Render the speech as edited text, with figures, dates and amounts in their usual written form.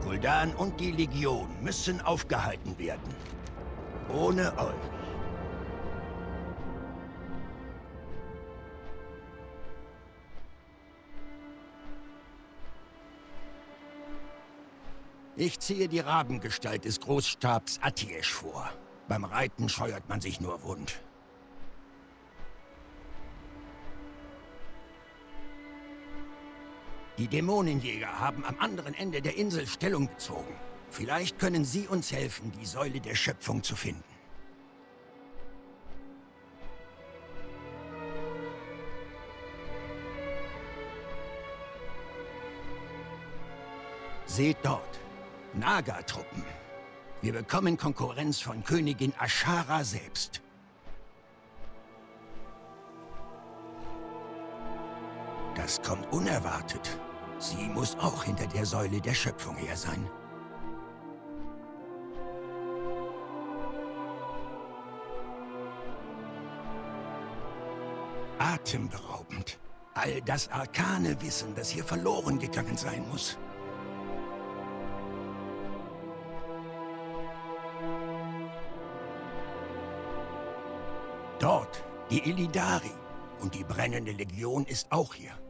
Gul'dan und die Legion müssen aufgehalten werden. Ohne euch. Ich ziehe die Rabengestalt des Großstabs Atiesh vor. Beim Reiten scheuert man sich nur wund. Die Dämonenjäger haben am anderen Ende der Insel Stellung bezogen. Vielleicht können sie uns helfen, die Säule der Schöpfung zu finden. Seht dort. Naga-Truppen. Wir bekommen Konkurrenz von Königin Ashara selbst. Das kommt unerwartet. Sie muss auch hinter der Säule der Schöpfung her sein. Atemberaubend. All das arkane Wissen, das hier verloren gegangen sein muss. Dort, die Illidari. Und die brennende Legion ist auch hier.